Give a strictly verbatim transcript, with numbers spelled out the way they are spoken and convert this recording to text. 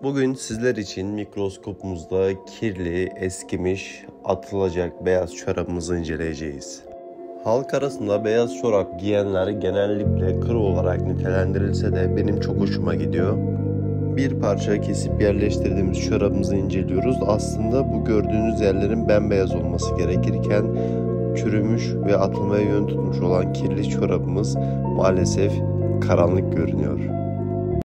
Bugün sizler için mikroskopumuzda kirli, eskimiş, atılacak beyaz çorabımızı inceleyeceğiz. Halk arasında beyaz çorap giyenler genellikle kır olarak nitelendirilse de benim çok hoşuma gidiyor. Bir parça kesip yerleştirdiğimiz çorabımızı inceliyoruz. Aslında bu gördüğünüz yerlerin bembeyaz olması gerekirken çürümüş ve atılmaya yön tutmuş olan kirli çorabımız maalesef karanlık görünüyor.